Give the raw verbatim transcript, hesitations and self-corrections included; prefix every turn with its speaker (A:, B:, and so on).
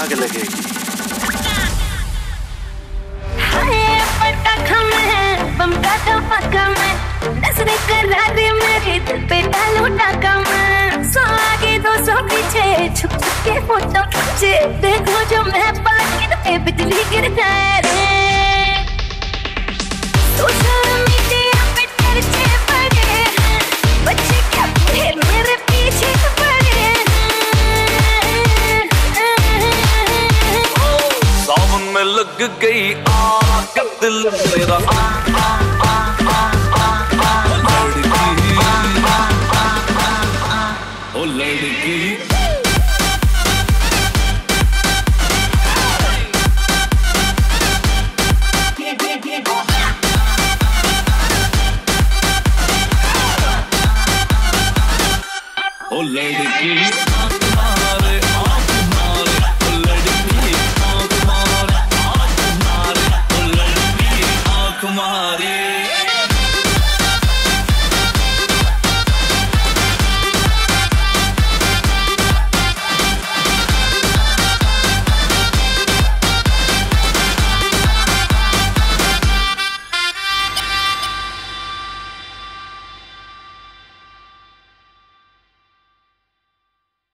A: आग लगेगी।
B: पटाखा में बम का धमाका में नजरें करारी मेरे दिल पे डालू डाका में। सौ आगे दो सौ पीछे छुप छुप के फोटो खींचे देखो जो मैं पलट पे बिजली गिर जाए रे। सोशल मीडिया पे चर्चे पड़े हैं बच्चे क्या बूढ़े मेरे पीछे पड़े हैं।
A: सावन में लग गई आग दिल मेरा आ आ आ आ आ आ लड़की ओ लड़की। ओ लड़की